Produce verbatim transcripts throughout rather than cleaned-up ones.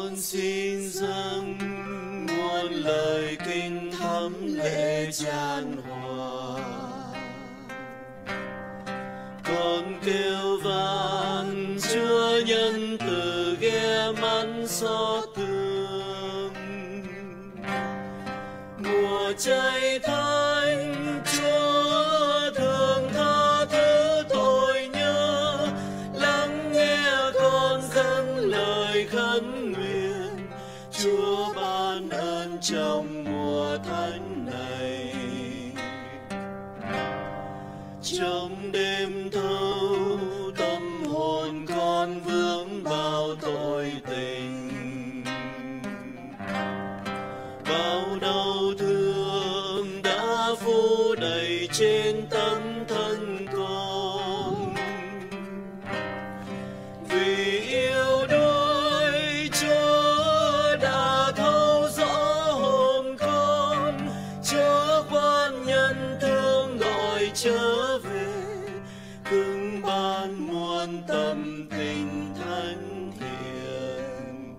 con xin dâng muôn lời kinh thắm lễ chan hòa. Con kêu van Chúa nhân từ ghé mắt xót thương. Mùa chay thánh Chúa thương tha thứ tội nhớ, lắng nghe con dâng lời khấn nguyện. Chúa ban ơn trong mùa thánh này. Trong đêm thâu tâm hồn con vướng bao tội tình, bao đau thương đã phủ đầy trên tâm thân con. Vì yêu đuối Chúa đã thấu rõ hồn con, Chúa quan nhân thương gọi trở về, cưng ban muôn tâm tình thánh thiện.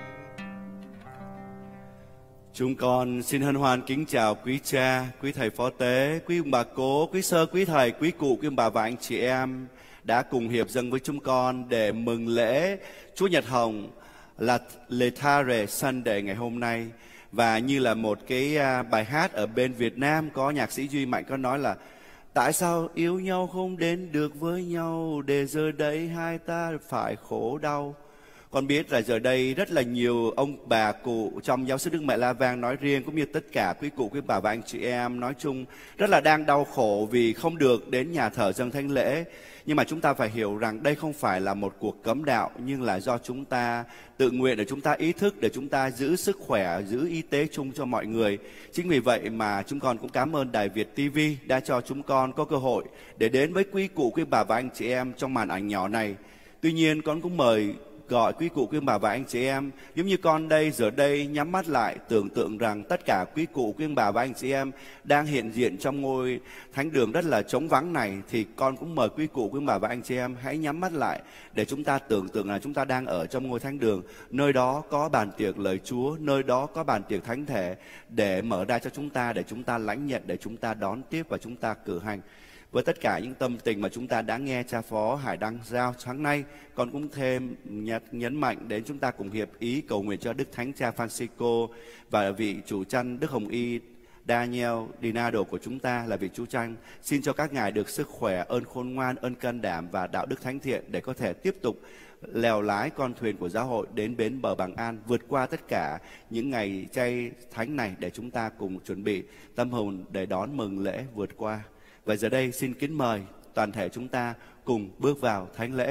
Chúng con xin hân hoan kính chào quý cha, quý thầy phó tế, quý ông bà cố, quý sơ, quý thầy, quý cụ, quý ông bà và anh chị em đã cùng hiệp dâng với chúng con để mừng lễ Chúa Nhật Hồng là Letare Sunday ngày hôm nay. Và như là một cái bài hát ở bên Việt Nam có nhạc sĩ Duy Mạnh có nói là: tại sao yêu nhau không đến được với nhau, để giờ đây hai ta phải khổ đau. Con biết là giờ đây rất là nhiều ông bà cụ trong giáo xứ Đức Mẹ La Vang nói riêng, cũng như tất cả quý cụ, quý bà và anh chị em nói chung rất là đang đau khổ vì không được đến nhà thờ dâng thánh lễ. Nhưng mà chúng ta phải hiểu rằng đây không phải là một cuộc cấm đạo, nhưng là do chúng ta tự nguyện để chúng ta ý thức, để chúng ta giữ sức khỏe, giữ y tế chung cho mọi người. Chính vì vậy mà chúng con cũng cảm ơn Đài Việt ti vi đã cho chúng con có cơ hội để đến với quý cụ, quý bà và anh chị em trong màn ảnh nhỏ này. Tuy nhiên con cũng mời gọi quý cụ, quý bà và anh chị em, giống như con đây, giờ đây nhắm mắt lại, tưởng tượng rằng tất cả quý cụ, quý bà và anh chị em đang hiện diện trong ngôi thánh đường rất là trống vắng này, thì con cũng mời quý cụ, quý bà và anh chị em hãy nhắm mắt lại để chúng ta tưởng tượng là chúng ta đang ở trong ngôi thánh đường. Nơi đó có bàn tiệc lời Chúa, nơi đó có bàn tiệc thánh thể để mở ra cho chúng ta, để chúng ta lãnh nhận, để chúng ta đón tiếp và chúng ta cử hành. Với tất cả những tâm tình mà chúng ta đã nghe cha phó Hải Đăng giao sáng nay, con cũng thêm nhấn mạnh đến chúng ta cùng hiệp ý cầu nguyện cho Đức Thánh Cha Francisco và vị chủ chăn Đức Hồng Y Daniel Dinado của chúng ta là vị chú chăn. Xin cho các ngài được sức khỏe, ơn khôn ngoan, ơn can đảm và đạo đức thánh thiện để có thể tiếp tục lèo lái con thuyền của giáo hội đến bến bờ bằng an, vượt qua tất cả những ngày chay thánh này để chúng ta cùng chuẩn bị tâm hồn để đón mừng lễ vượt qua. Và giờ đây xin kính mời toàn thể chúng ta cùng bước vào thánh lễ.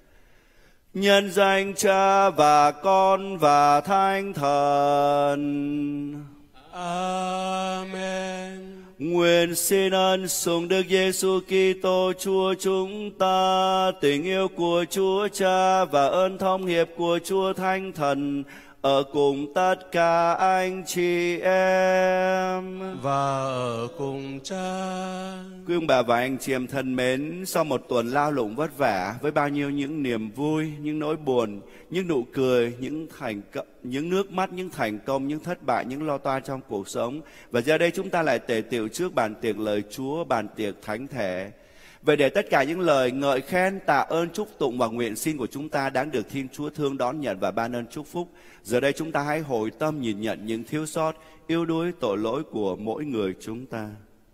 Nhân danh Cha và Con và Thánh Thần. Amen. Nguyện xin ân sủng Đức Giêsu Kitô Chúa chúng ta, tình yêu của Chúa Cha và ơn thông hiệp của Chúa Thánh Thần ở cùng tất cả anh chị em và ở cùng Cha. Quý ông bà và anh chị em thân mến, sau một tuần lao lụng vất vả với bao nhiêu những niềm vui, những nỗi buồn, những nụ cười, những thành những nước mắt, những thành công, những thất bại, những lo toan trong cuộc sống, và giờ đây chúng ta lại tề tựu trước bàn tiệc lời Chúa, bàn tiệc thánh thể. Vậy để tất cả những lời ngợi khen, tạ ơn, chúc tụng và nguyện xin của chúng ta đáng được Thiên Chúa thương đón nhận và ban ơn chúc phúc, giờ đây chúng ta hãy hồi tâm nhìn nhận những thiếu sót, yếu đuối, tội lỗi của mỗi người chúng ta.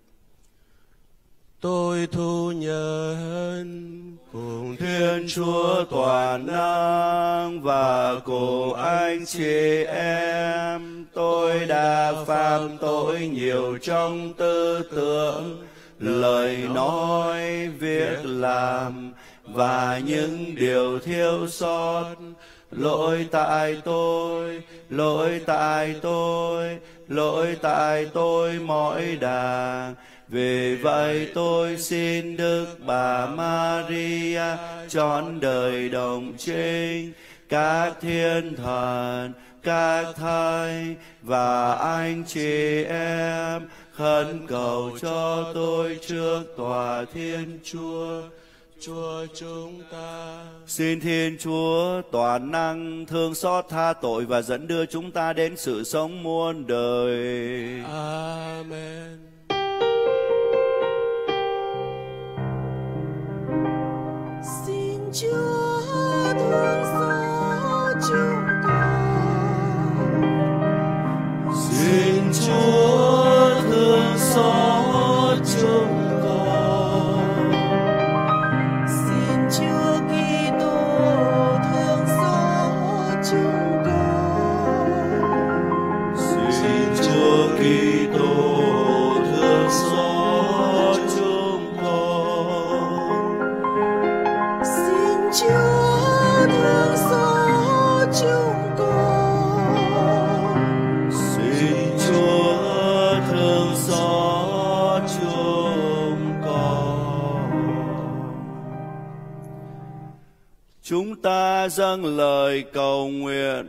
Tôi thu nhận cùng Thiên Chúa toàn năng và cùng anh chị em, tôi đã phạm tội nhiều trong tư tưởng, lời nói, việc làm và những điều thiếu sót. Lỗi tại tôi, lỗi tại tôi, lỗi tại tôi mỗi đàng. Vì vậy tôi xin Đức Bà Maria trọn đời đồng trinh, các thiên thần, các thánh và anh chị em khẩn cầu cho tôi trước tòa Thiên Chúa. Chúa chúng ta. Xin Thiên Chúa toàn năng thương xót tha tội và dẫn đưa chúng ta đến sự sống muôn đời. Amen. Xin Chúa thương xót chúng con. Xin Chúa thương xót chúng con. Xin Chúa Kitô thương xót chúng con. Xin Chúa Kitô thương xót chúng con. Xin Chúa thương xót chúng con. Xin Chúa thương xót chúng con. Chúng ta dâng lời cầu nguyện.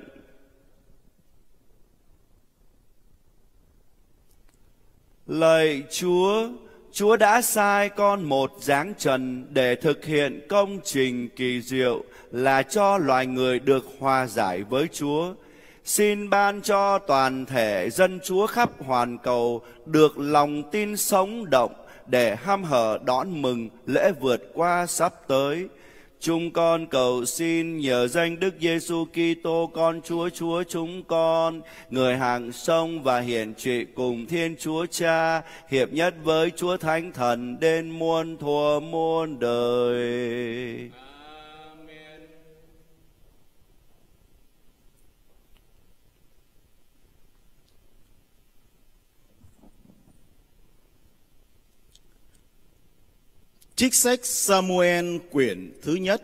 Lạy Chúa, Chúa đã sai con một dáng trần để thực hiện công trình kỳ diệu là cho loài người được hòa giải với Chúa. Xin ban cho toàn thể dân Chúa khắp hoàn cầu được lòng tin sống động để hăm hở đón mừng lễ vượt qua sắp tới. Chúng con cầu xin nhờ danh Đức Giêsu Kitô con Chúa Chúa chúng con, người hằng sống và hiển trị cùng Thiên Chúa Cha, hiệp nhất với Chúa Thánh Thần đến muôn thuở muôn đời. Trích sách Sa-mu-el quyển thứ nhất.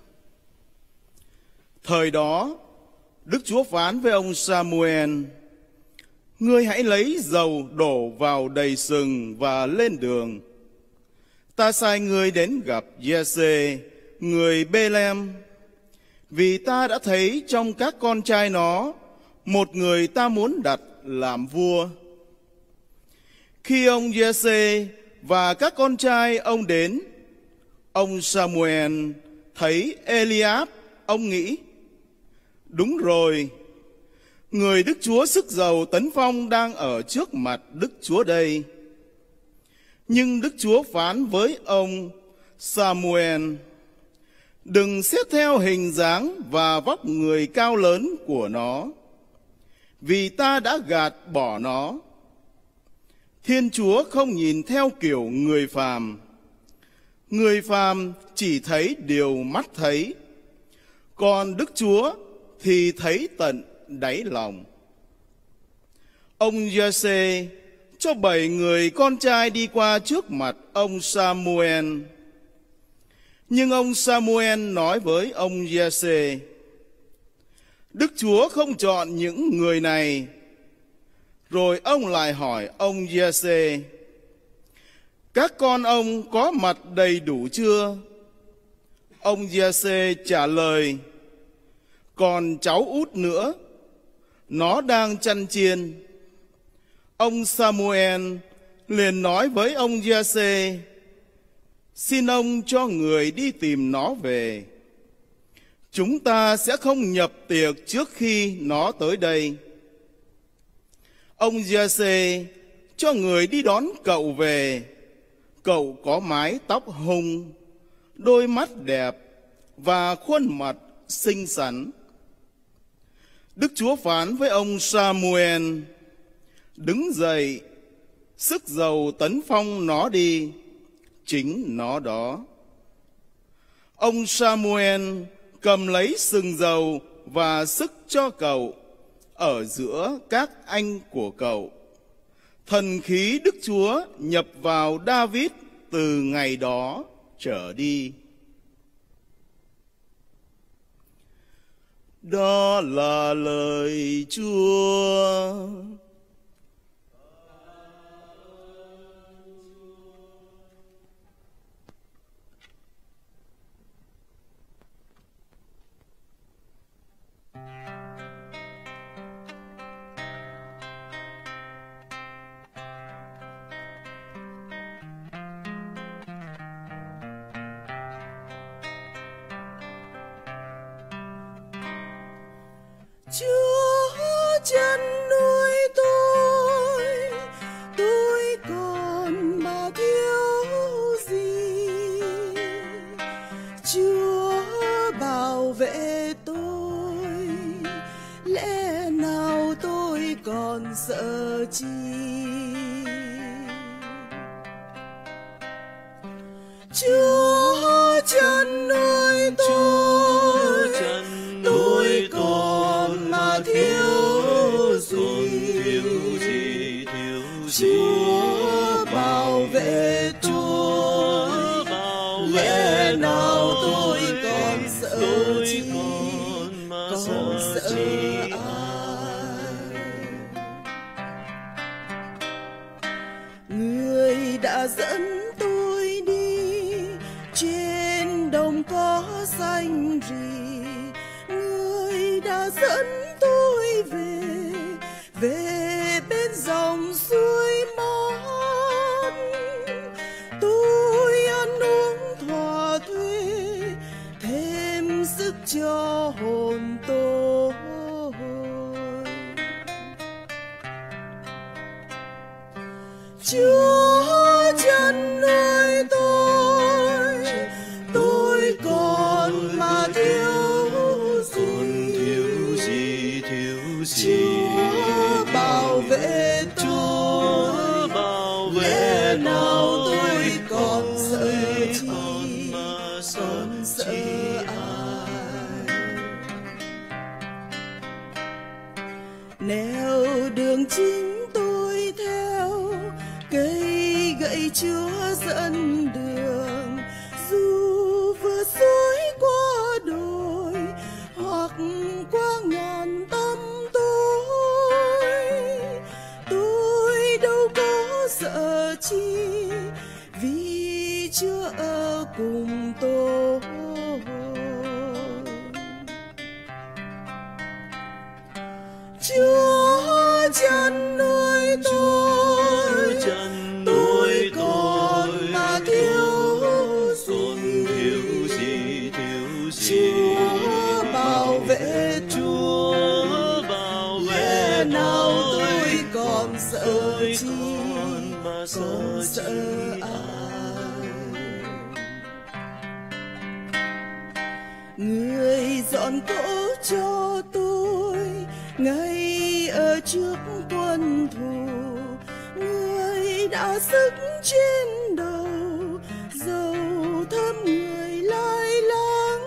Thời đó, Đức Chúa phán với ông Sa-mu-el: Ngươi hãy lấy dầu đổ vào đầy sừng và lên đường. Ta sai ngươi đến gặp Giê-sê, người Bê-lem, vì ta đã thấy trong các con trai nó một người ta muốn đặt làm vua. Khi ông Giê-sê và các con trai ông đến, ông Sa-mu-el thấy Eliab, ông nghĩ: Đúng rồi, người Đức Chúa sức dầu tấn phong đang ở trước mặt Đức Chúa đây. Nhưng Đức Chúa phán với ông Sa-mu-el: Đừng xét theo hình dáng và vóc người cao lớn của nó, vì ta đã gạt bỏ nó. Thiên Chúa không nhìn theo kiểu người phàm. Người phàm chỉ thấy điều mắt thấy, còn Đức Chúa thì thấy tận đáy lòng. Ông Giê-sê cho bảy người con trai đi qua trước mặt ông Sa-mu-el. Nhưng ông Sa-mu-el nói với ông Giê-sê: Đức Chúa không chọn những người này. Rồi ông lại hỏi ông Giê-sê: Các con ông có mặt đầy đủ chưa? Ông Giê-sê trả lời: Còn cháu út nữa, nó đang chăn chiên. Ông Sa-mu-el liền nói với ông Giê-sê: Xin ông cho người đi tìm nó về. Chúng ta sẽ không nhập tiệc trước khi nó tới đây. Ông Giê-sê cho người đi đón cậu về. Cậu có mái tóc hung, đôi mắt đẹp và khuôn mặt xinh xắn. Đức Chúa phán với ông Sa-mu-el: Đứng dậy, sức dầu tấn phong nó đi, chính nó đó. Ông Sa-mu-el cầm lấy sừng dầu và sức cho cậu ở giữa các anh của cậu. Thần khí Đức Chúa nhập vào David từ ngày đó trở đi. Đó là lời Chúa. Chúa chăn nuôi tôi, tôi còn mà thiếu gì? Chúa bảo vệ tôi, lẽ nào tôi còn sợ chi? Chúa chăn nuôi tôi, tôi còn mà thiếu gì? Chúa bảo vệ tôi, lẽ nào tôi còn sợ chi? Còn sợ ai? Người đã dẫn tôi đi trên đồng cỏ xanh rì, người đã dẫn tôi về về bên dòng suối mát. Tôi ăn uống thỏa thuê, thêm sức cho hồn tôi. Chúa chăn nuôi tôi, tôi còn mà thiếu gì? Chúa bảo vệ tôi, lẽ nào tôi còn sợ chi? Còn sợ ai? Nẻo đường chính tôi theo, cây gậy Chúa dẫn đường. Dù vượt suối qua đồi hoặc qua ngàn tăm tối, tôi đâu có sợ chi, vì Chúa ở cùng tôi. Chúa chăn nuôi tôi, tôi còn mà thiếu gì? Chúa bảo vệ tôi, lẽ nào tôi còn sợ chi? Còn sợ ai? Người dọn cỗ cho tôi ngay ở trước quân thù, người đã sức trên đầu, dầu thơm người lai láng.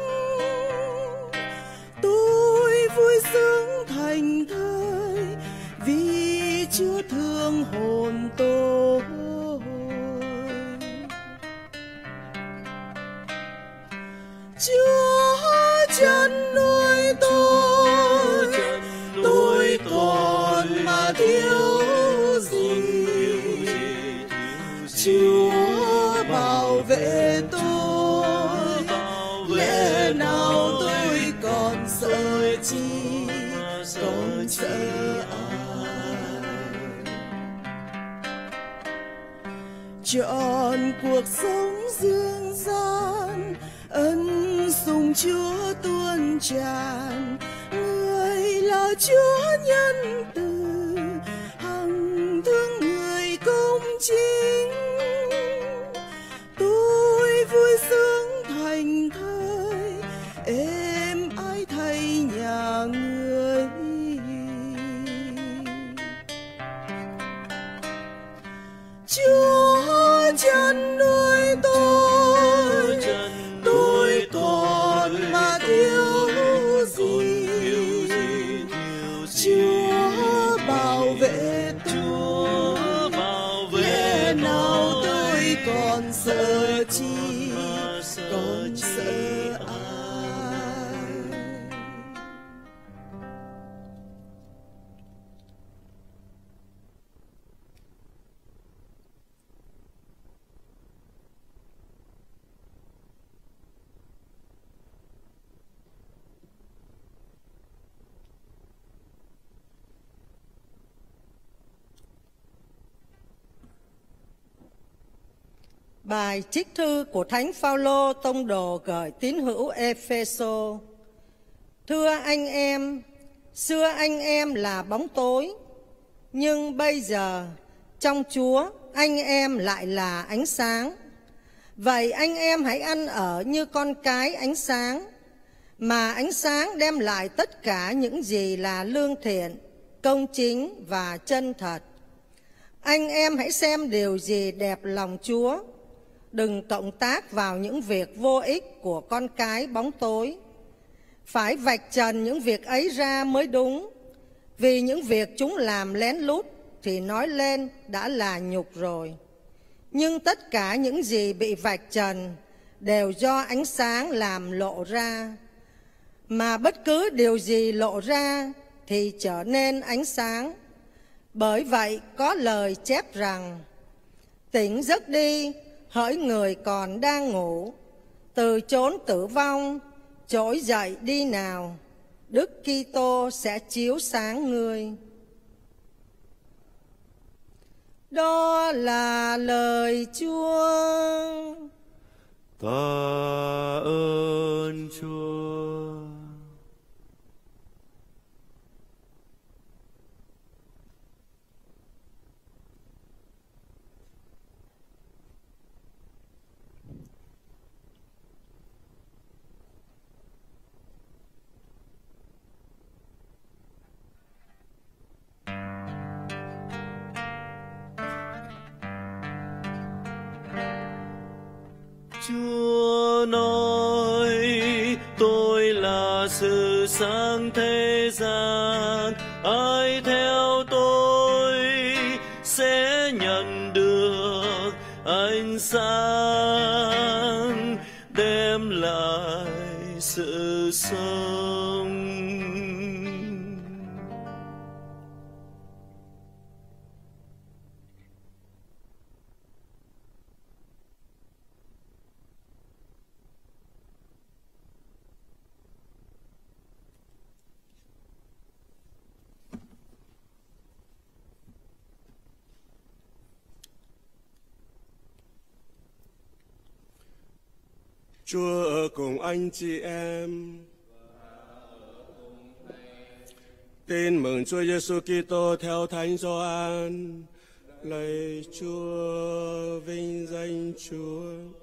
Tôi vui sướng thành thơi, vì Chúa thương hồn tôi. Chúa chăn nuôi tôi, tôi còn mà thiếu gì? Chúa bảo vệ tôi, lẽ nào tôi còn sợ chi? Còn sợ ai? Chọn cuộc sống dương gian, ân sủng Chúa tuôn tràn. Người là Chúa nhân từ, hằng thương người công chính. Tôi vui sướng thành thơi, êm ái thay nhà người. Chúa chăn nuôi tôi, tôi còn mà thiếu gì? Chúa bảo vệ tôi, lẽ nào tôi còn sợ chi? Còn sợ ai? Bài trích thư của Thánh Phaolô tông đồ gửi tín hữu Ê-phê-sô. Thưa anh em, Xưa anh em là bóng tối, nhưng bây giờ trong Chúa anh em lại là ánh sáng. Vậy anh em hãy ăn ở như con cái ánh sáng, mà ánh sáng đem lại tất cả những gì là lương thiện, công chính và chân thật. Anh em hãy xem điều gì đẹp lòng Chúa, đừng cộng tác vào những việc vô ích của con cái bóng tối. Phải vạch trần những việc ấy ra mới đúng, vì những việc chúng làm lén lút thì nói lên đã là nhục rồi. Nhưng tất cả những gì bị vạch trần đều do ánh sáng làm lộ ra, mà bất cứ điều gì lộ ra thì trở nên ánh sáng. Bởi vậy có lời chép rằng: tỉnh giấc đi, hỡi người còn đang ngủ, từ chốn tử vong trỗi dậy đi nào, Đức Kitô sẽ chiếu sáng ngươi. Đó là lời Chúa. Ta ơn Chúa. Chúa nói tôi là sự sáng thế gian, ai theo tôi sẽ nhận được ánh sáng đem lại sự sống. Chúa ở cùng anh chị em. Tin mừng Chúa Giêsu Kitô theo Thánh Gioan. Lạy Chúa, vinh danh Chúa.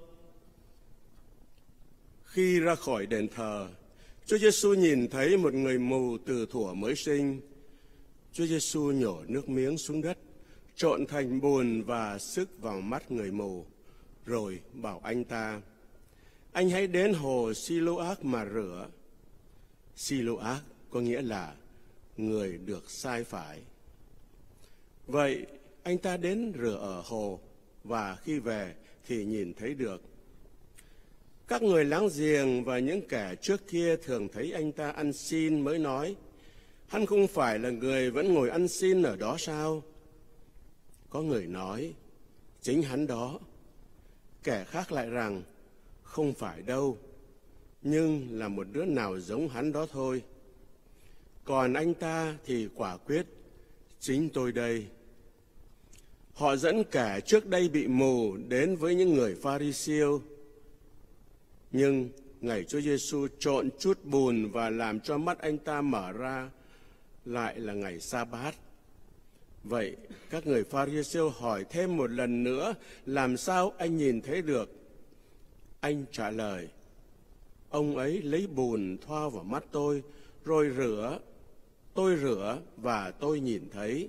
Khi ra khỏi đền thờ, Chúa Giêsu nhìn thấy một người mù từ thuở mới sinh. Chúa Giêsu nhổ nước miếng xuống đất, trộn thành bùn và xức vào mắt người mù, rồi bảo anh ta: anh hãy đến hồ Siloác mà rửa. Siloác có nghĩa là người được sai phải. Vậy anh ta đến rửa ở hồ, và khi về thì nhìn thấy được. Các người láng giềng và những kẻ trước kia thường thấy anh ta ăn xin mới nói: hắn không phải là người vẫn ngồi ăn xin ở đó sao? Có người nói: chính hắn đó. Kẻ khác lại rằng: không phải đâu, nhưng là một đứa nào giống hắn đó thôi. Còn anh ta thì quả quyết: chính tôi đây. Họ dẫn kẻ trước đây bị mù đến với những người Pha-ri-siêu. Nhưng ngày Chúa Giêsu trộn chút bùn và làm cho mắt anh ta mở ra, lại là ngày Sa-bát. Vậy các người Pha-ri-siêu hỏi thêm một lần nữa: làm sao anh nhìn thấy được? Anh trả lời: ông ấy lấy bùn thoa vào mắt tôi, rồi rửa. Tôi rửa và tôi nhìn thấy.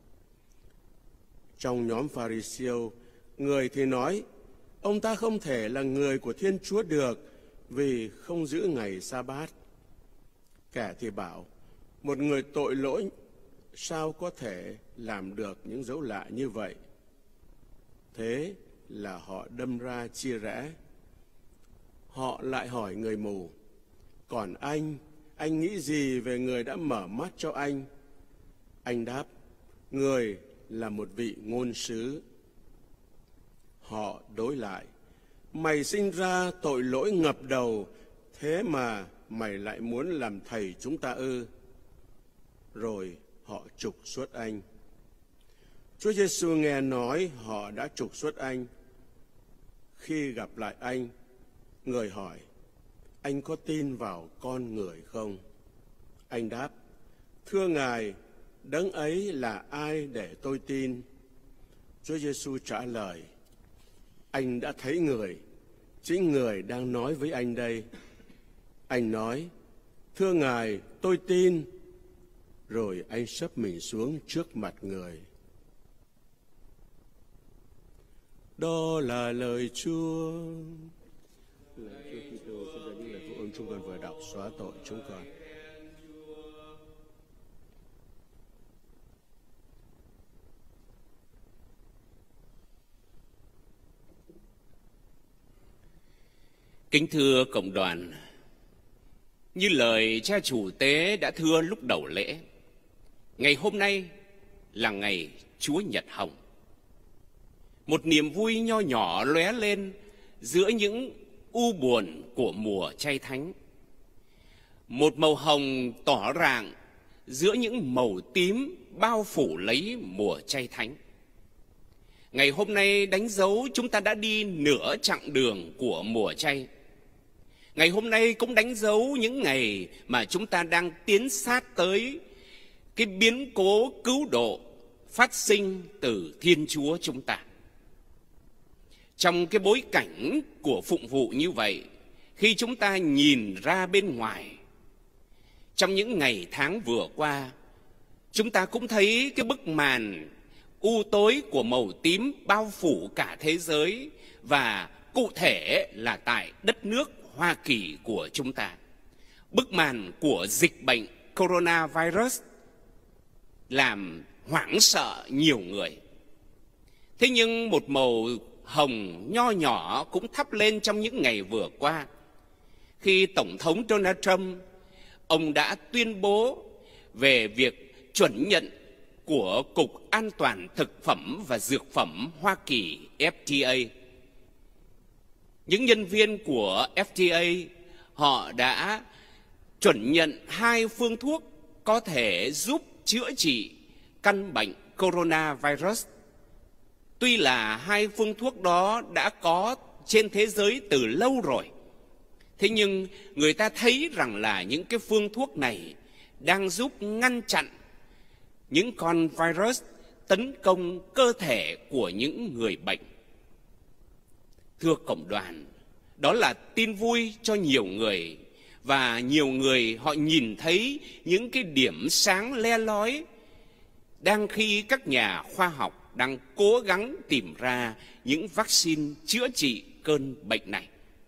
Trong nhóm Pha-ri-siêu, người thì nói: ông ta không thể là người của Thiên Chúa được, vì không giữ ngày Sa-bát. Kẻ thì bảo: một người tội lỗi sao có thể làm được những dấu lạ như vậy? Thế là họ đâm ra chia rẽ. Họ lại hỏi người mù: còn anh, anh nghĩ gì về người đã mở mắt cho anh? Anh đáp: người là một vị ngôn sứ. Họ đối lại: mày sinh ra tội lỗi ngập đầu, thế mà mày lại muốn làm thầy chúng ta ư? Rồi họ trục xuất anh. Chúa Giêsu nghe nói họ đã trục xuất anh. Khi gặp lại anh, người hỏi: anh có tin vào con người không? Anh đáp: Thưa Ngài, đấng ấy là ai để tôi tin? Chúa Giêsu trả lời, anh đã thấy người, chính người đang nói với anh đây. Anh nói, thưa Ngài, tôi tin. Rồi anh sấp mình xuống trước mặt người. Đó là lời Chúa. Lời Chúa Kitô sẽ dẫn những lời phúc ơn chúng con vừa đọc xóa tội chúng con. Kính thưa cộng đoàn, như lời cha chủ tế đã thưa lúc đầu lễ, ngày hôm nay là ngày Chúa Nhật Hồng. Một niềm vui nho nhỏ lóe lên giữa những u buồn của mùa chay thánh. Một màu hồng tỏ rạng giữa những màu tím bao phủ lấy mùa chay thánh. Ngày hôm nay đánh dấu chúng ta đã đi nửa chặng đường của mùa chay. Ngày hôm nay cũng đánh dấu những ngày mà chúng ta đang tiến sát tới cái biến cố cứu độ phát sinh từ Thiên Chúa chúng ta. Trong cái bối cảnh của phụng vụ như vậy, khi chúng ta nhìn ra bên ngoài, trong những ngày tháng vừa qua, chúng ta cũng thấy cái bức màn u tối của màu tím bao phủ cả thế giới, và cụ thể là tại đất nước Hoa Kỳ của chúng ta. Bức màn của dịch bệnh coronavirus làm hoảng sợ nhiều người. Thế nhưng một màu hồng nho nhỏ cũng thắp lên trong những ngày vừa qua, khi Tổng thống Donald Trump, ông đã tuyên bố về việc chuẩn nhận của Cục An toàn Thực phẩm và Dược phẩm Hoa Kỳ F D A. Những nhân viên của F D A họ đã chuẩn nhận hai phương thuốc có thể giúp chữa trị căn bệnh coronavirus. Tuy là hai phương thuốc đó đã có trên thế giới từ lâu rồi, thế nhưng người ta thấy rằng là những cái phương thuốc này đang giúp ngăn chặn những con virus tấn công cơ thể của những người bệnh. Thưa cộng đoàn, đó là tin vui cho nhiều người, và nhiều người họ nhìn thấy những cái điểm sáng le lói đang khi các nhà khoa học đang cố gắng tìm ra những vaccine chữa trị cơn bệnh này.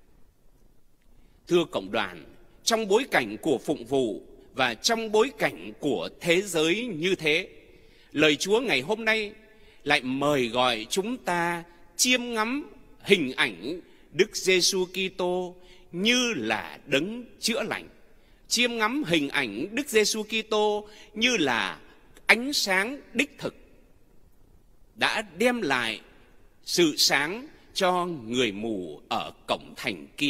Thưa cộng đoàn, trong bối cảnh của phụng vụ và trong bối cảnh của thế giới như thế, lời Chúa ngày hôm nay lại mời gọi chúng ta chiêm ngắm hình ảnh Đức Giêsu Kitô như là đấng chữa lành, chiêm ngắm hình ảnh Đức Giêsu Kitô như là ánh sáng đích thực đã đem lại sự sáng cho người mù ở cổng thành kia.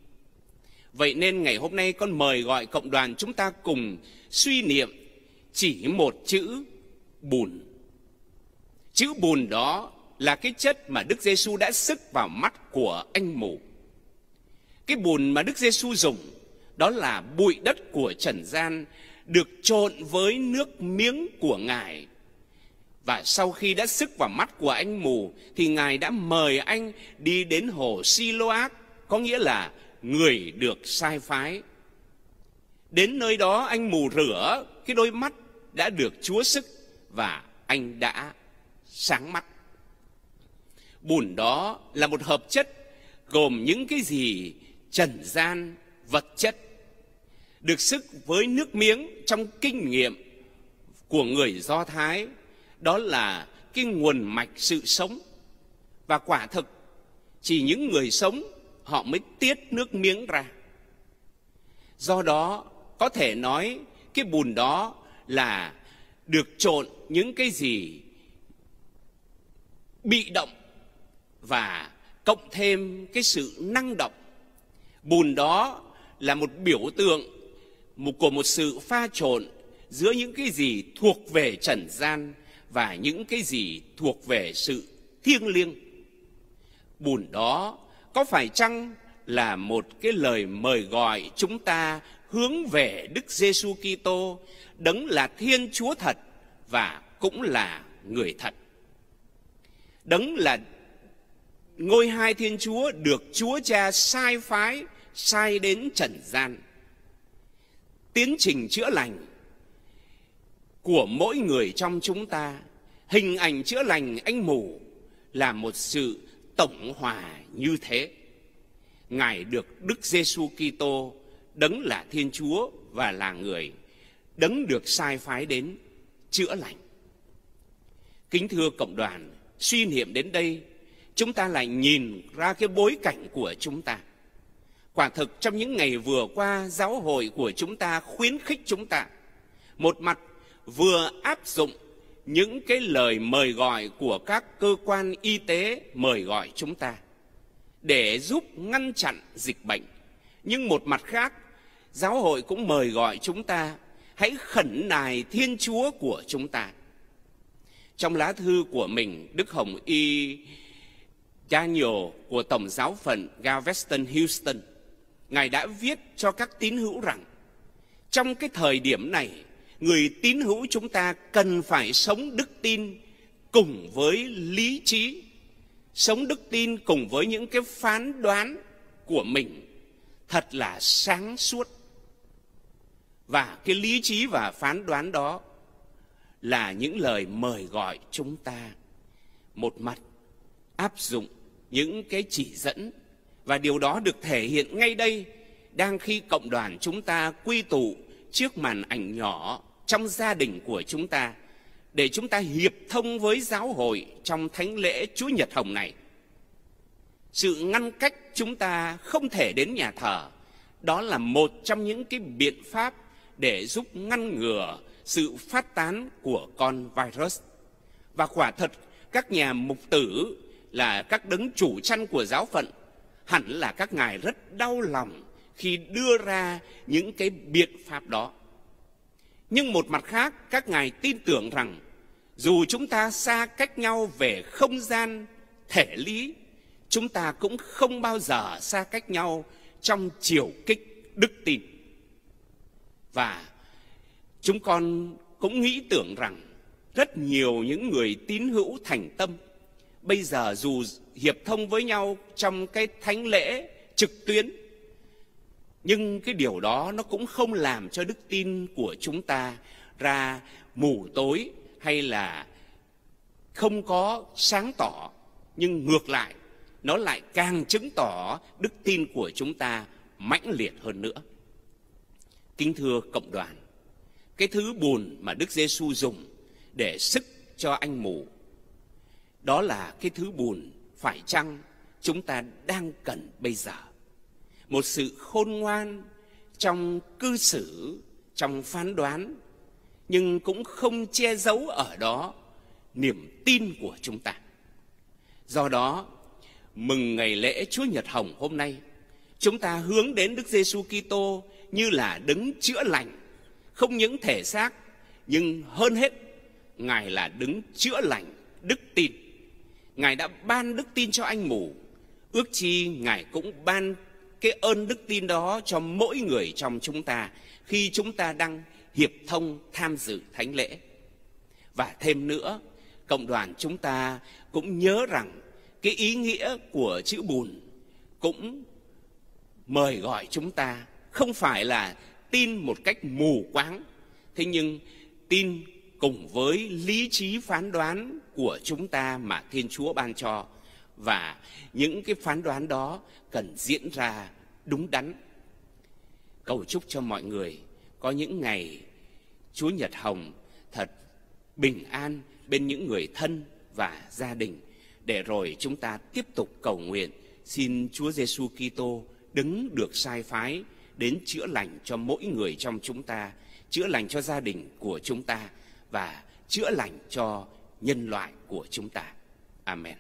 Vậy nên ngày hôm nay con mời gọi cộng đoàn chúng ta cùng suy niệm chỉ một chữ bùn. Chữ bùn đó là cái chất mà Đức Giêsu đã xức vào mắt của anh mù. Cái bùn mà Đức Giêsu dùng đó là bụi đất của trần gian được trộn với nước miếng của Ngài. Và sau khi đã xức vào mắt của anh mù thì Ngài đã mời anh đi đến hồ Siloác, có nghĩa là người được sai phái. Đến nơi đó anh mù rửa cái đôi mắt đã được Chúa xức và anh đã sáng mắt. Bùn đó là một hợp chất gồm những cái gì trần gian, vật chất, được xức với nước miếng trong kinh nghiệm của người Do Thái. Đó là cái nguồn mạch sự sống. Và quả thực chỉ những người sống họ mới tiết nước miếng ra. Do đó có thể nói cái bùn đó là được trộn những cái gì bị động và cộng thêm cái sự năng động. Bùn đó là một biểu tượng của một sự pha trộn giữa những cái gì thuộc về trần gian và những cái gì thuộc về sự thiêng liêng. Bùn đó có phải chăng là một cái lời mời gọi chúng ta hướng về Đức Giêsu Kitô, đấng là Thiên Chúa thật và cũng là người thật. Đấng là ngôi hai Thiên Chúa được Chúa Cha sai phái, sai đến trần gian. Tiến trình chữa lành của mỗi người trong chúng ta, hình ảnh chữa lành anh mù là một sự tổng hòa như thế. Ngài được Đức Giêsu Kitô, đấng là Thiên Chúa và là người, đấng được sai phái đến chữa lành. Kính thưa cộng đoàn, suy niệm đến đây, chúng ta lại nhìn ra cái bối cảnh của chúng ta. Quả thực trong những ngày vừa qua, giáo hội của chúng ta khuyến khích chúng ta một mặt vừa áp dụng những cái lời mời gọi của các cơ quan y tế mời gọi chúng ta để giúp ngăn chặn dịch bệnh, nhưng một mặt khác, giáo hội cũng mời gọi chúng ta hãy khẩn nài Thiên Chúa của chúng ta. Trong lá thư của mình, Đức Hồng Y Daniel của Tổng giáo phận Galveston, Houston, Ngài đã viết cho các tín hữu rằng trong cái thời điểm này, người tín hữu chúng ta cần phải sống đức tin cùng với lý trí, sống đức tin cùng với những cái phán đoán của mình thật là sáng suốt. Và cái lý trí và phán đoán đó là những lời mời gọi chúng ta một mặt áp dụng những cái chỉ dẫn, và điều đó được thể hiện ngay đây đang khi cộng đoàn chúng ta quy tụ trước màn ảnh nhỏ trong gia đình của chúng ta để chúng ta hiệp thông với giáo hội trong thánh lễ Chúa Nhật Hồng này. Sự ngăn cách chúng ta không thể đến nhà thờ, đó là một trong những cái biện pháp để giúp ngăn ngừa sự phát tán của con virus. Và quả thật, các nhà mục tử là các đấng chủ chăn của giáo phận, hẳn là các ngài rất đau lòng khi đưa ra những cái biện pháp đó. Nhưng một mặt khác, các ngài tin tưởng rằng dù chúng ta xa cách nhau về không gian, thể lý, chúng ta cũng không bao giờ xa cách nhau trong chiều kích đức tin. Và chúng con cũng nghĩ tưởng rằng rất nhiều những người tín hữu thành tâm bây giờ dù hiệp thông với nhau trong cái thánh lễ trực tuyến, nhưng cái điều đó nó cũng không làm cho đức tin của chúng ta ra mù tối hay là không có sáng tỏ, nhưng ngược lại nó lại càng chứng tỏ đức tin của chúng ta mãnh liệt hơn nữa. Kính thưa cộng đoàn, cái thứ bùn mà Đức Giêsu dùng để sức cho anh mù, đó là cái thứ bùn phải chăng chúng ta đang cần bây giờ. Một sự khôn ngoan trong cư xử, trong phán đoán, nhưng cũng không che giấu ở đó niềm tin của chúng ta. Do đó, mừng ngày lễ Chúa Nhật Hồng hôm nay, chúng ta hướng đến Đức Giêsu Kitô như là đấng chữa lành, không những thể xác, nhưng hơn hết, Ngài là đấng chữa lành đức tin. Ngài đã ban đức tin cho anh mù, ước chi Ngài cũng ban cái ơn đức tin đó cho mỗi người trong chúng ta khi chúng ta đang hiệp thông tham dự thánh lễ. Và thêm nữa, cộng đoàn chúng ta cũng nhớ rằng cái ý nghĩa của chữ bùn cũng mời gọi chúng ta không phải là tin một cách mù quáng, thế nhưng tin cùng với lý trí phán đoán của chúng ta mà Thiên Chúa ban cho, và những cái phán đoán đó cần diễn ra đúng đắn. Cầu chúc cho mọi người có những ngày Chúa Nhật Hồng thật bình an bên những người thân và gia đình, để rồi chúng ta tiếp tục cầu nguyện xin Chúa Giêsu Kitô đấng được sai phái đến chữa lành cho mỗi người trong chúng ta, chữa lành cho gia đình của chúng ta và chữa lành cho nhân loại của chúng ta. Amen.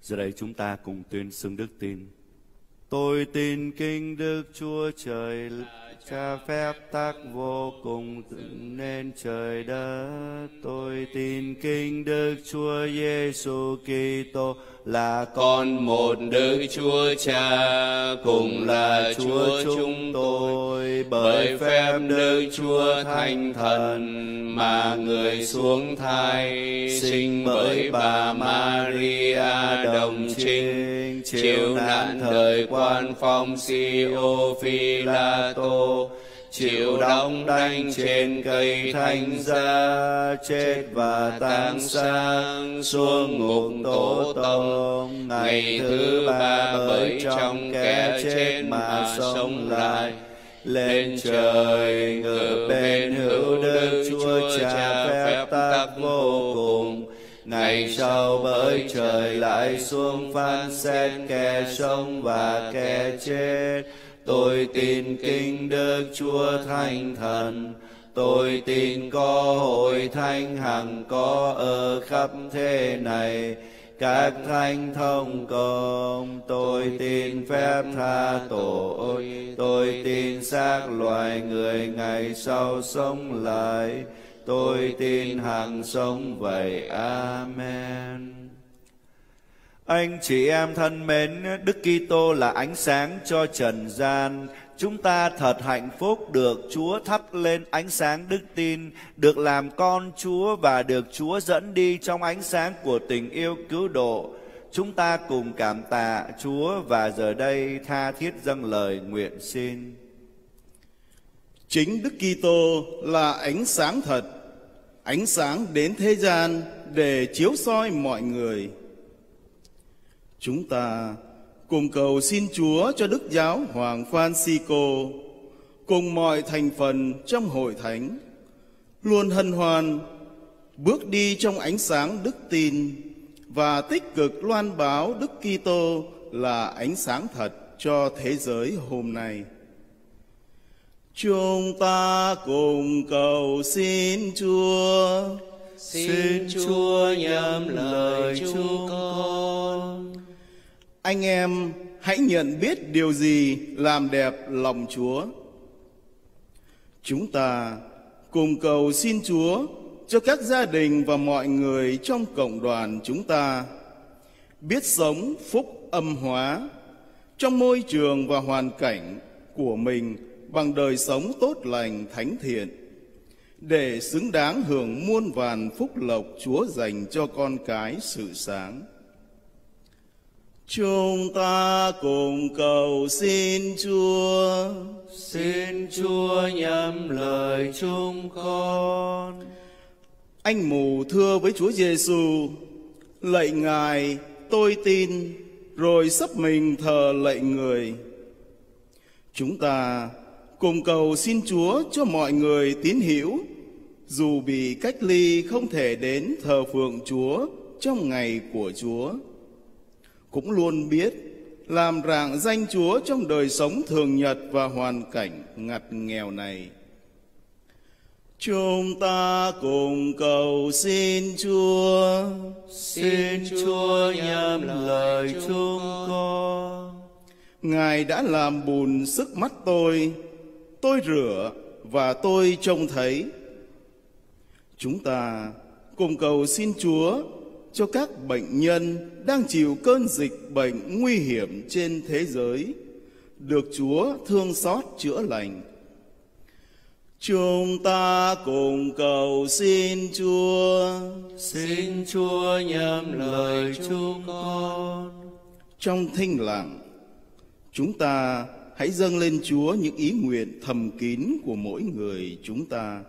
Giờ đây chúng ta cùng tuyên xưng đức tin. Tôi tin kính Đức Chúa Trời, Cha phép tắc vô cùng dựng nên trời đất. Tôi tin kính Đức Chúa Giêsu Kitô là con một Đức Chúa Cha, cùng là Chúa chúng tôi, bởi phép Đức Chúa Thánh Thần mà người xuống thai, sinh bởi bà Maria đồng trinh, chịu nạn thời quan Phong Phi-ô Phi-la-tô, chịu đóng đanh trên cây thánh giá, chết và táng sang xuống ngục tổ tông, ngày thứ ba bởi trong kẻ chết mà sống lại, lên trời ngự bên hữu Đức Chúa Cha phép tắc vô cùng. Ngày sau bởi trời lại xuống phán xét kẻ sống và kẻ chết. Tôi tin kính Đức Chúa Thánh Thần. Tôi tin có hội thánh hằng có ở khắp thế này, các thánh thông công. Tôi tin phép tha tội. Tôi tin xác loài người ngày sau sống lại. Tôi tin hằng sống vậy. Amen. Anh chị em thân mến, Đức Kitô là ánh sáng cho trần gian. Chúng ta thật hạnh phúc được Chúa thắp lên ánh sáng đức tin, được làm con Chúa và được Chúa dẫn đi trong ánh sáng của tình yêu cứu độ. Chúng ta cùng cảm tạ Chúa và giờ đây tha thiết dâng lời nguyện xin. Chính Đức Kitô là ánh sáng thật, ánh sáng đến thế gian để chiếu soi mọi người. Chúng ta cùng cầu xin Chúa cho Đức Giáo Hoàng Francisco cùng mọi thành phần trong hội thánh luôn hân hoan bước đi trong ánh sáng đức tin và tích cực loan báo Đức Kitô là ánh sáng thật cho thế giới hôm nay. Chúng ta cùng cầu xin Chúa. Xin Chúa nhậm lời chúng con. Anh em hãy nhận biết điều gì làm đẹp lòng Chúa. Chúng ta cùng cầu xin Chúa cho các gia đình và mọi người trong cộng đoàn chúng ta biết sống phúc âm hóa trong môi trường và hoàn cảnh của mình bằng đời sống tốt lành thánh thiện, để xứng đáng hưởng muôn vàn phúc lộc Chúa dành cho con cái sự sáng. Chúng ta cùng cầu xin Chúa. Xin Chúa nhậm lời chúng con. Anh mù thưa với Chúa Giêsu: lạy Ngài, tôi tin, rồi sắp mình thờ lạy người. Chúng ta cùng cầu xin Chúa cho mọi người tín hữu dù bị cách ly không thể đến thờ phượng Chúa trong ngày của Chúa, cũng luôn biết làm rạng danh Chúa trong đời sống thường nhật và hoàn cảnh ngặt nghèo này. Chúng ta cùng cầu xin Chúa. Xin Chúa nhậm lời chúng con. Ngài đã làm bùn sức mắt tôi, tôi rửa và tôi trông thấy. Chúng ta cùng cầu xin Chúa cho các bệnh nhân đang chịu cơn dịch bệnh nguy hiểm trên thế giới được Chúa thương xót chữa lành. Chúng ta cùng cầu xin Chúa. Xin Chúa nhậm lời chúng con. Trong thinh lặng, chúng ta hãy dâng lên Chúa những ý nguyện thầm kín của mỗi người chúng ta.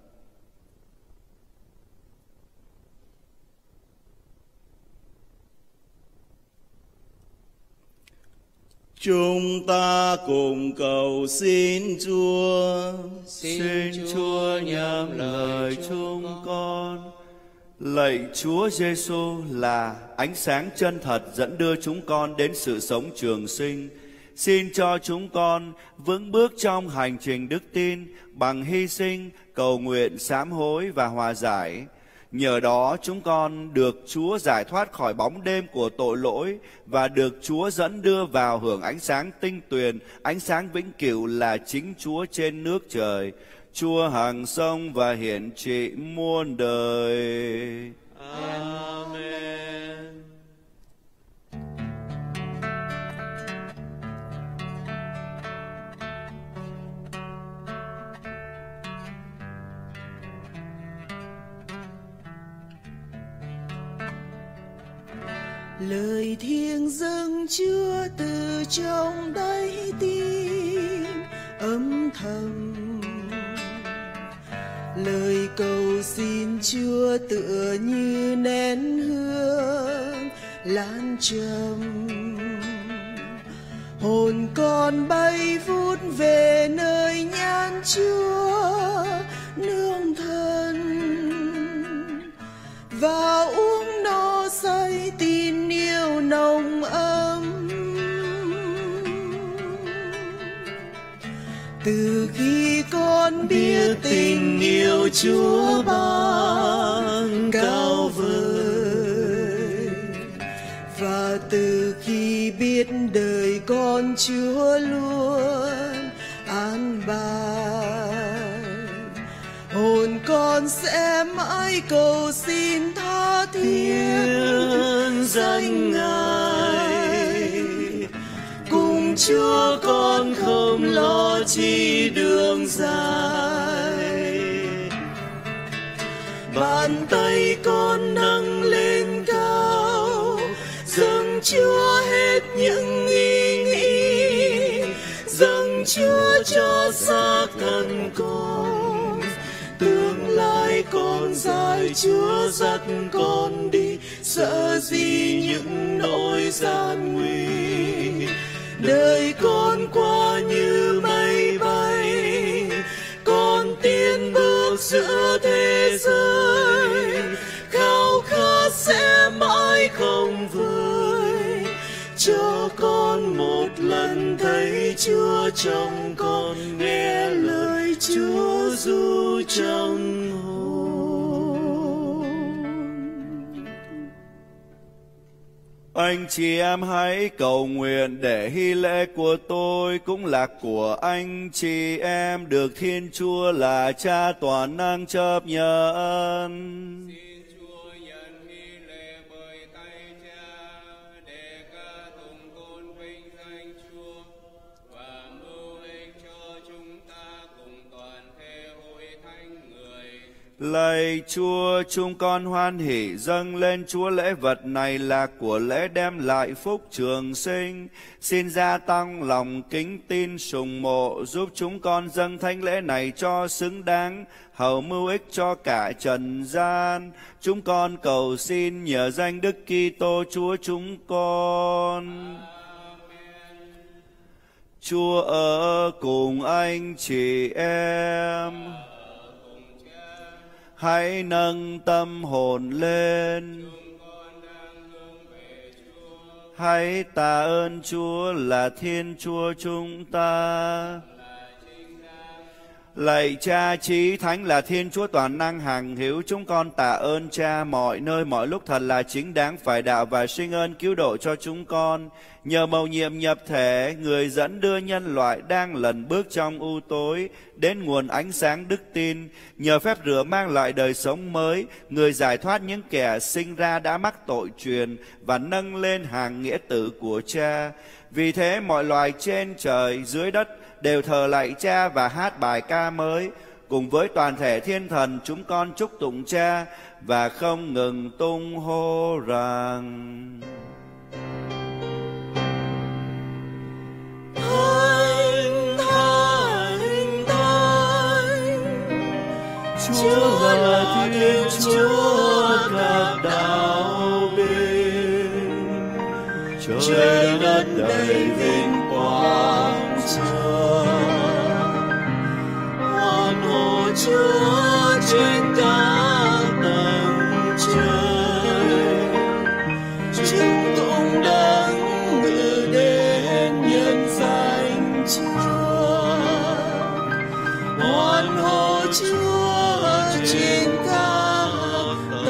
Chúng ta cùng cầu xin Chúa. Xin Chúa nhậm lời chúng con. Lạy Chúa Giêsu là ánh sáng chân thật dẫn đưa chúng con đến sự sống trường sinh. Xin cho chúng con vững bước trong hành trình đức tin bằng hy sinh, cầu nguyện, sám hối và hòa giải. Nhờ đó chúng con được Chúa giải thoát khỏi bóng đêm của tội lỗi và được Chúa dẫn đưa vào hưởng ánh sáng tinh tuyền, ánh sáng vĩnh cửu là chính Chúa trên nước trời. Chúa hằng sống và hiển trị muôn đời. Amen. Lời thiêng dâng Chúa từ trong đáy tim âm thầm, lời cầu xin Chúa tựa như nén hương lan trầm. Hồn con bay vút về nơi nhan Chúa nương thân, và uống no say tin yêu nồng ấm. Từ khi con biết tình yêu Chúa ban cao vời, và từ khi biết đời con Chúa luôn an bài, hồn con sẽ mãi cầu xin tha thiết danh Ngài. Cùng Chúa con không lo chi đường dài, bàn tay con nâng lên cao, dâng Chúa hết những ý nghĩ, dâng Chúa cho xác thân con. Tương lai con dài Chúa dắt con đi, sợ gì những nỗi gian nguy. Đời con qua như mây bay, con tiến bước giữa thế giới, khao khát sẽ mãi không vơi. Cho con một lần thấy Chúa trong con, nghe lời Chúa ru trong hồn. Anh chị em hãy cầu nguyện để hy lễ của tôi cũng là của anh chị em được Thiên Chúa là Cha toàn năng chấp nhận. Xin Chúa nhận hy lễ bởi tay Cha để ca tụng tôn vinh danh Chúa và mưu ích cho chúng ta cùng toàn thể hội thánh người. Lạy Chúa, chúng con hoan hỷ dâng lên Chúa lễ vật này là của lễ đem lại phúc trường sinh. Xin gia tăng lòng kính tin sùng mộ, giúp chúng con dâng thánh lễ này cho xứng đáng, hầu mưu ích cho cả trần gian. Chúng con cầu xin nhờ danh Đức Kitô Chúa chúng con. Chúa ở cùng anh chị em. Hãy nâng tâm hồn lên. Hãy tạ ơn Chúa là Thiên Chúa chúng ta. Lạy Cha Chí Thánh là Thiên Chúa toàn năng hằng hữu, chúng con tạ ơn Cha mọi nơi mọi lúc thật là chính đáng phải đạo và sinh ơn cứu độ cho chúng con. Nhờ mầu nhiệm nhập thể, người dẫn đưa nhân loại đang lần bước trong u tối đến nguồn ánh sáng đức tin. Nhờ phép rửa mang lại đời sống mới, người giải thoát những kẻ sinh ra đã mắc tội truyền và nâng lên hàng nghĩa tử của Cha. Vì thế mọi loài trên trời dưới đất đều thờ lạy Cha và hát bài ca mới. Cùng với toàn thể thiên thần chúng con chúc tụng Cha và không ngừng tung hô rằng: Thánh, Thánh, Thánh, Chúa là Thiên Chúa các đạo bên, trời đất đầy vinh quang Chúa. Hoan hô Chúa trên các tầng trời, chúng cũng đang ngự đến nhân danh Chúa. Hoan hô Chúa trên các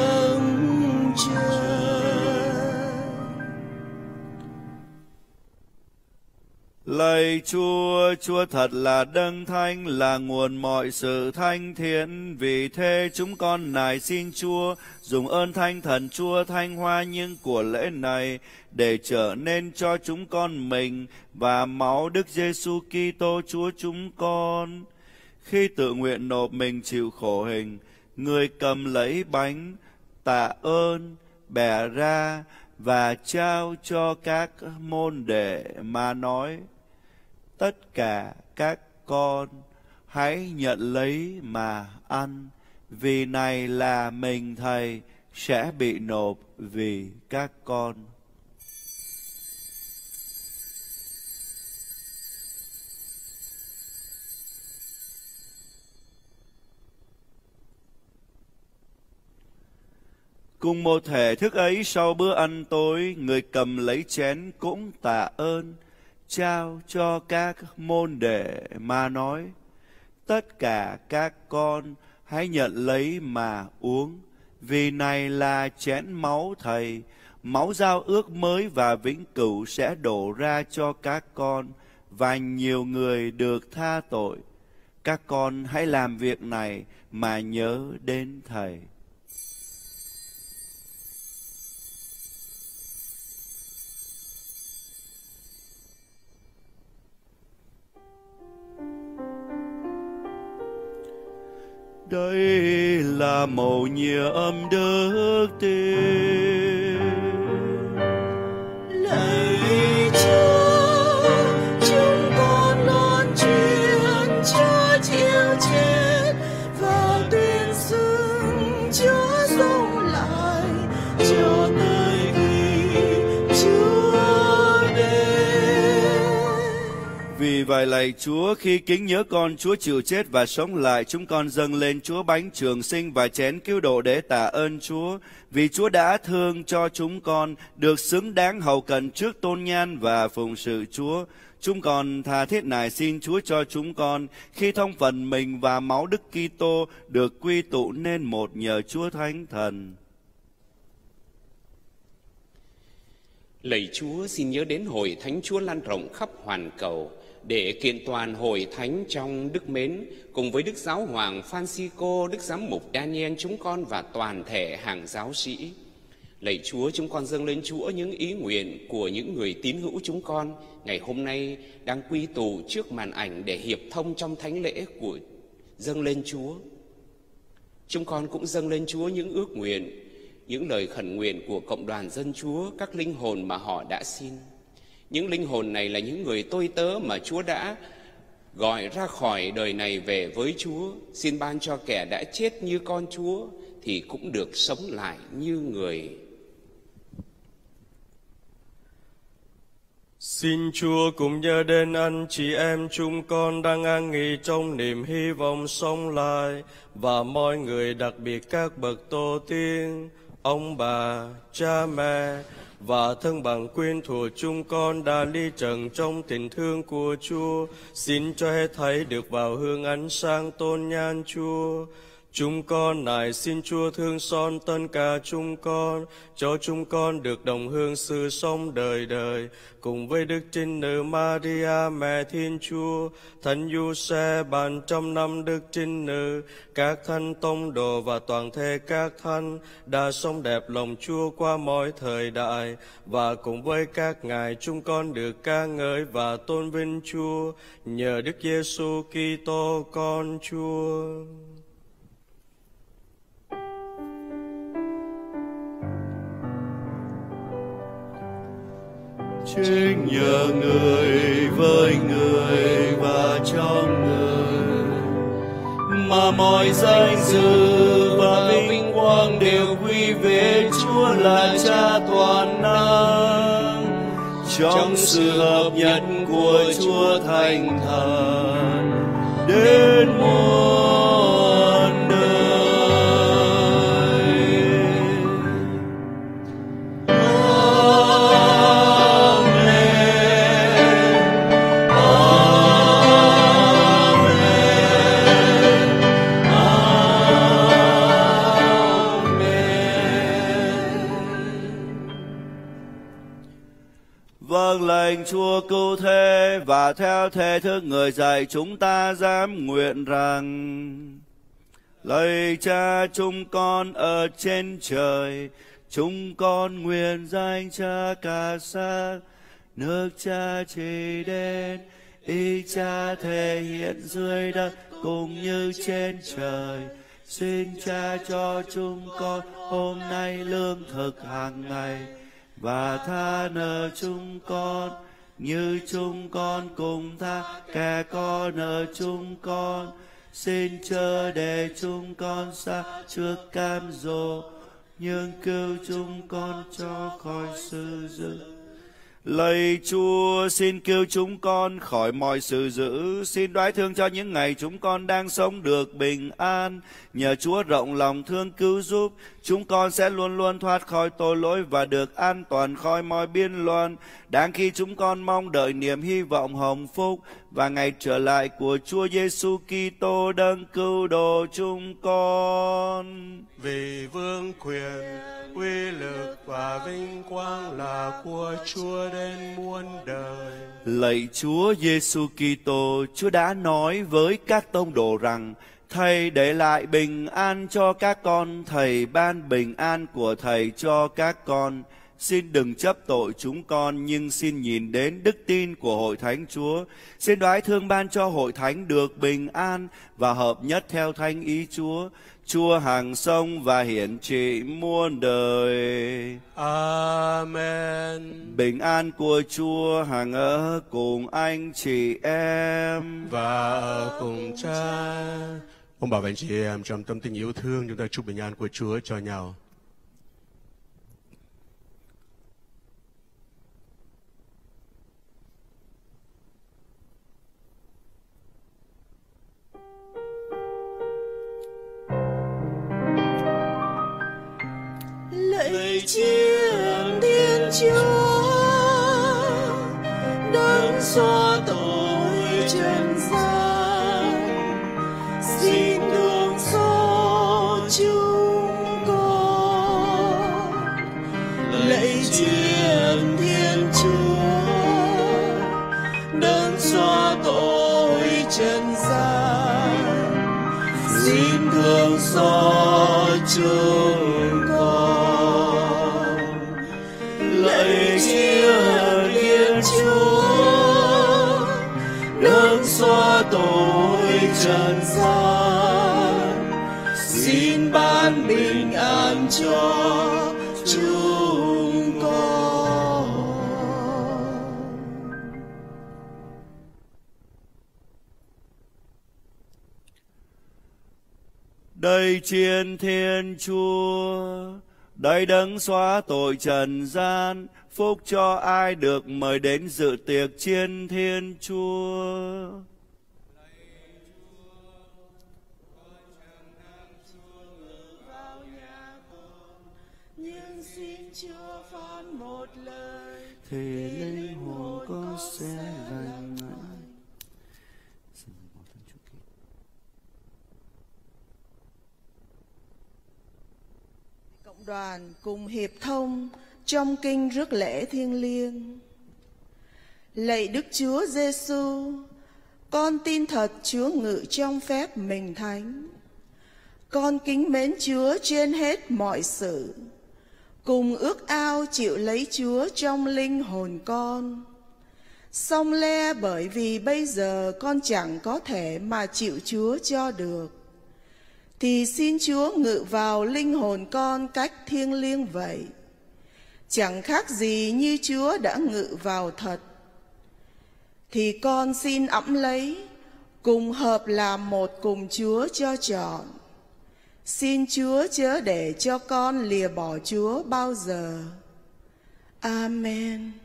lạy Chúa, Chúa thật là đấng thánh, là nguồn mọi sự thánh thiện. Vì thế chúng con nài xin Chúa dùng ơn Thánh Thần Chúa thanh hoa những của lễ này để trở nên cho chúng con mình và máu Đức Giêsu Kitô Chúa chúng con. Khi tự nguyện nộp mình chịu khổ hình, Người cầm lấy bánh, tạ ơn, bẻ ra và trao cho các môn đệ mà nói: tất cả các con hãy nhận lấy mà ăn, vì này là mình Thầy sẽ bị nộp vì các con. Cùng một thể thức ấy, sau bữa ăn tối, Người cầm lấy chén cũng tạ ơn, trao cho các môn đệ mà nói: tất cả các con hãy nhận lấy mà uống, vì này là chén máu Thầy, máu giao ước mới và vĩnh cửu sẽ đổ ra cho các con và nhiều người được tha tội. Các con hãy làm việc này mà nhớ đến Thầy. Đây là mầu nhiệm đức tin. Lạy Chúa, chúng con non truyền Chúa chịu chết và tuyên xưng Chúa sống lại cho tới khi Chúa đến. Vì vậy lạy Chúa, khi kính nhớ con Chúa chịu chết và sống lại, chúng con dâng lên Chúa bánh trường sinh và chén cứu độ để tạ ơn Chúa. Vì Chúa đã thương cho chúng con được xứng đáng hầu cận trước tôn nhan và phụng sự Chúa. Chúng con tha thiết nài xin Chúa cho chúng con, khi thông phần mình và máu Đức Kitô, được quy tụ nên một nhờ Chúa Thánh Thần. Lạy Chúa, xin nhớ đến hội thánh Chúa lan rộng khắp hoàn cầu, để kiện toàn hội thánh trong đức mến, cùng với Đức Giáo Hoàng Francisco, Đức Giám mục Daniel chúng con và toàn thể hàng giáo sĩ. Lạy Chúa, chúng con dâng lên Chúa những ý nguyện của những người tín hữu chúng con ngày hôm nay đang quy tụ trước màn ảnh để hiệp thông trong thánh lễ của dâng lên Chúa. Chúng con cũng dâng lên Chúa những ước nguyện, những lời khẩn nguyện của cộng đoàn dân Chúa, các linh hồn mà họ đã xin. Những linh hồn này là những người tôi tớ mà Chúa đã gọi ra khỏi đời này về với Chúa. Xin ban cho kẻ đã chết như con Chúa thì cũng được sống lại như người. Xin Chúa cũng nhớ đến anh chị em chúng con đang an nghỉ trong niềm hy vọng sống lại, và mọi người, đặc biệt các bậc tổ tiên, ông bà, cha mẹ và thân bằng quyến thuộc chúng con đã ly trần trong tình thương của Chúa. Xin cho hết thảy được vào hương ánh sáng tôn nhan Chúa. Chúng con nài xin Chúa thương xót tất cả chúng con, cho chúng con được đồng hương sự sống đời đời, cùng với Đức Trinh Nữ Maria Mẹ Thiên Chúa, Thánh Giuse bàn trăm năm Đức Trinh Nữ, các thánh tông đồ và toàn thể các thánh đã sống đẹp lòng Chúa qua mọi thời đại, và cùng với các ngài chúng con được ca ngợi và tôn vinh Chúa nhờ Đức Giêsu Kitô con Chúa. Chính nhờ người, với người và trong người mà mọi danh dự và vinh quang đều quy về Chúa là Cha toàn năng, trong sự hợp nhất của Chúa Thánh Thần đến muôn đời. Vâng lệnh Chúa cứu thế, và theo thế thức người dạy chúng ta dám nguyện rằng: lạy Cha chúng con ở trên trời, chúng con nguyện danh Cha ca sát, nước Cha trị đến, ý Cha thể hiện dưới đất cũng như trên trời. Xin Cha cho chúng con hôm nay lương thực hàng ngày, và tha nợ chúng con như chúng con cùng tha kẻ có nợ chúng con. Xin chớ để chúng con sa trước cam dỗ, nhưng cứu chúng con cho khỏi sự dữ. Lạy Chúa, xin cứu chúng con khỏi mọi sự dữ. Xin đoái thương cho những ngày chúng con đang sống được bình an. Nhờ Chúa rộng lòng thương cứu giúp, chúng con sẽ luôn luôn thoát khỏi tội lỗi và được an toàn khỏi mọi biên loạn. Đang khi chúng con mong đợi niềm hy vọng hồng phúc và ngày trở lại của Chúa Giêsu Kitô đấng cứu độ chúng con. Vì vương quyền, uy lực và vinh quang là của Chúa đến muôn đời. Lạy Chúa Giêsu Kitô, Chúa đã nói với các tông đồ rằng: Thầy để lại bình an cho các con, Thầy ban bình an của Thầy cho các con. Xin đừng chấp tội chúng con, nhưng xin nhìn đến đức tin của Hội Thánh Chúa. Xin đoái thương ban cho Hội Thánh được bình an và hợp nhất theo thánh ý Chúa. Chúa hằng sống và hiển trị muôn đời. Amen. Bình an của Chúa hằng ở cùng anh chị em và ở cùng Cha. Ông bà và anh chị em trong tâm tình yêu thương, chúng ta chúc bình an của Chúa cho nhau. Lạy Chiên Thiên Chúa, đấng xóa tội trần gian, xin thương xót chúng con. Lạy Chiên Thiên Chúa, đấng xóa tội trần gian, xin thương xót chúng con. Lạy Chiên Thiên Chúa, đấng xóa tội trần gian, xin ban bình an cho chúng con. Đây Chiên Thiên Chúa, đây đấng xóa tội trần gian, phúc cho ai được mời đến dự tiệc Chiên Thiên Chúa. Nhưng xin Chúa phán một lời, thì linh hồn con sẽ lành mãi. Cộng đoàn cùng hiệp thông trong kinh rước lễ thiêng liêng. Lạy Đức Chúa Giêsu, con tin thật Chúa ngự trong phép mình thánh. Con kính mến Chúa trên hết mọi sự, cùng ước ao chịu lấy Chúa trong linh hồn con. Song le bởi vì bây giờ con chẳng có thể mà chịu Chúa cho được, thì xin Chúa ngự vào linh hồn con cách thiêng liêng vậy, chẳng khác gì như Chúa đã ngự vào thật. Thì con xin ẵm lấy, cùng hợp làm một cùng Chúa cho trọn. Xin Chúa chớ để cho con lìa bỏ Chúa bao giờ. Amen.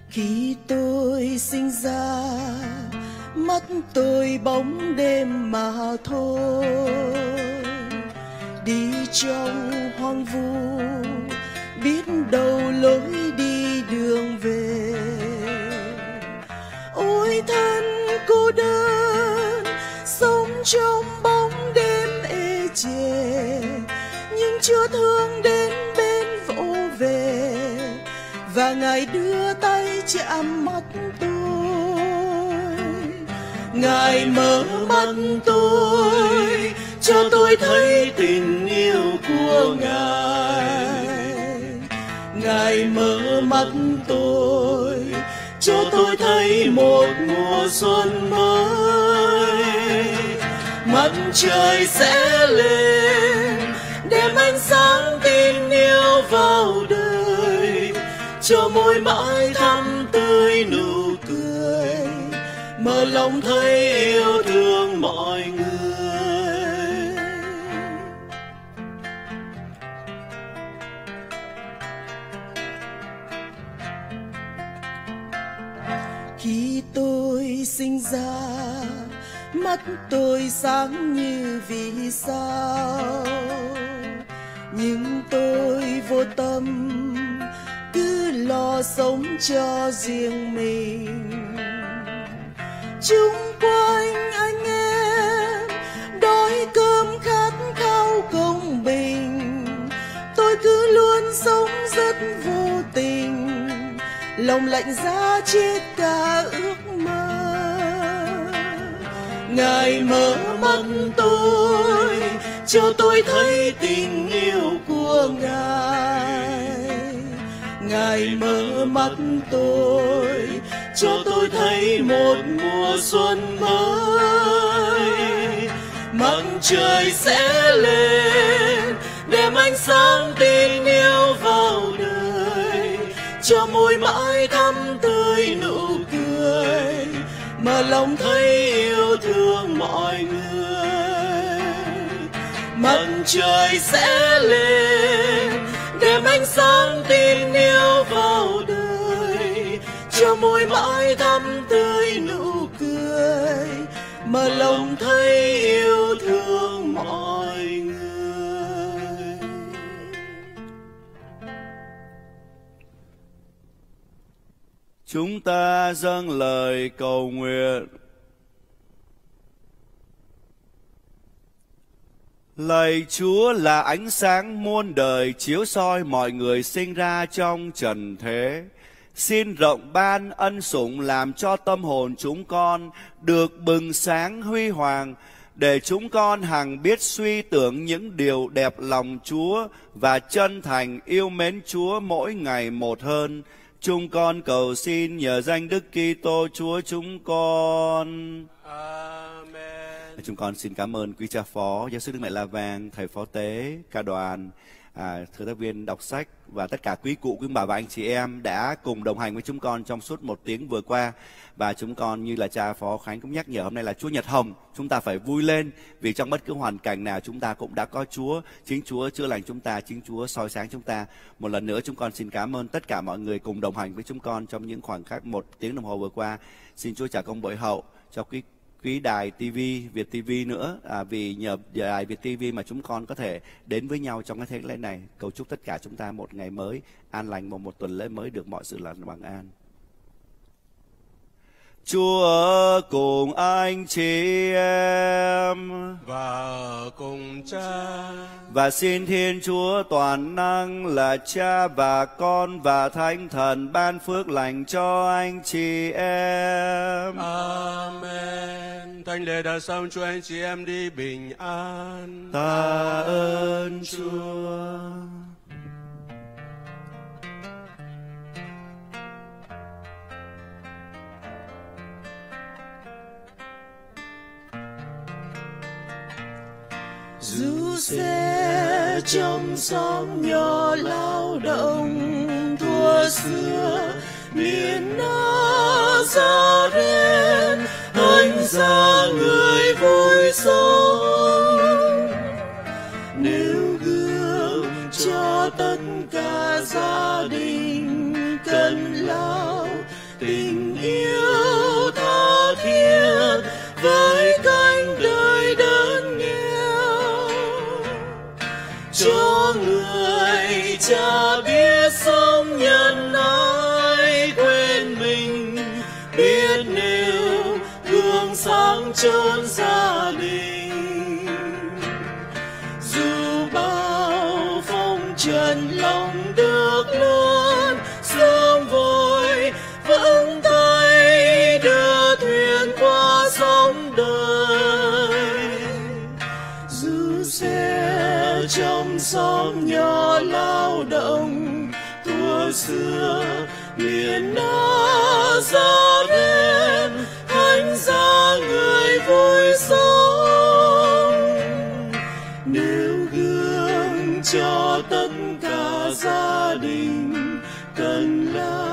Khi tôi sinh ra, mắt tôi bóng đêm mà thôi, đi trong hoang vu biết đâu lối đi đường về. Ôi thân cô đơn sống trong bóng đêm ê chề, nhưng chưa thương đến bên vỗ về, và Ngài đưa tay chạm mắt tôi. Ngài mở mắt tôi cho tôi thấy tình yêu của Ngài. Ngài mở mắt tôi cho tôi thấy một mùa xuân mới. Mặt trời sẽ lên đem ánh sáng tin yêu vào đời, cho môi mãi thắm tươi nụ cười, mở lòng thấy yêu thương mọi người. Khi tôi sinh ra, mắt tôi sáng như vì sao, nhưng tôi vô tâm cứ lo sống cho riêng mình. Chung quanh anh em đói cơm khát khao công bình, tôi cứ luôn sống rất vô tình, lòng lạnh giá chết cả ước mơ. Ngài mở mắt tôi cho tôi thấy tình yêu của Ngài. Ngài mở mắt tôi cho tôi thấy một mùa xuân mới. Mặt trời sẽ lên đem ánh sáng tin yêu vào đời, cho môi mãi thắm tươi nụ cười, mà lòng thấy yêu thương mọi người. Mặt trời sẽ lên đem ánh sáng tin yêu vào đời, cho môi mãi thắm tươi nụ cười, mà lòng thấy yêu thương mọi người. Chúng ta dâng lời cầu nguyện. Lạy Chúa là ánh sáng muôn đời chiếu soi mọi người sinh ra trong trần thế. Xin rộng ban ân sủng làm cho tâm hồn chúng con được bừng sáng huy hoàng, để chúng con hằng biết suy tưởng những điều đẹp lòng Chúa và chân thành yêu mến Chúa mỗi ngày một hơn. Chúng con cầu xin nhờ danh Đức Kitô Chúa chúng con. Amen. Chúng con xin cảm ơn quý cha phó, giáo sư Đức Mẹ La Vang, thầy phó tế, ca đoàn, à, thư tác viên đọc sách và tất cả quý cụ, quý bà và anh chị em đã cùng đồng hành với chúng con trong suốt một tiếng vừa qua. Và chúng con như là cha phó Khánh cũng nhắc nhở, hôm nay là Chúa Nhật Hồng, chúng ta phải vui lên vì trong bất cứ hoàn cảnh nào chúng ta cũng đã có Chúa. Chính Chúa chữa lành chúng ta, chính Chúa soi sáng chúng ta. Một lần nữa chúng con xin cảm ơn tất cả mọi người cùng đồng hành với chúng con trong những khoảnh khắc một tiếng đồng hồ vừa qua. Xin Chúa trả công bội hậu cho quý quý đài ti vi, Việt ti vi nữa, à, vì nhờ đài Việt ti vi mà chúng con có thể đến với nhau trong cái thế lễ này. Cầu chúc tất cả chúng ta một ngày mới an lành và một tuần lễ mới được mọi sự là bằng an. Chúa cùng anh chị em Và cùng cha, và xin Thiên Chúa toàn năng là Cha và Con và Thánh Thần ban phước lành cho anh chị em. Amen. Thánh lễ đã xong, cho anh chị em đi bình an. Ta ơn Chúa. Dù sẽ trong xóm nhỏ lao động thuở xưa, miền Nazareth anh ra người vui sống, nêu gương cho tất cả gia đình cần lao tình yêu tha thiết với cánh đời đơn nghèo, cho người cha biết sống nhân ái quên mình, biết nêu gương sáng chốn gia đình. Dù bao phong trần lòng được luôn sớm vội, vẫn tay đưa thuyền qua sóng đời. Dù xe trong xóm nhỏ lao động thuở xưa, miền Nazareth thánh giá người vui sống, nêu gương cho tất cả gia đình cần là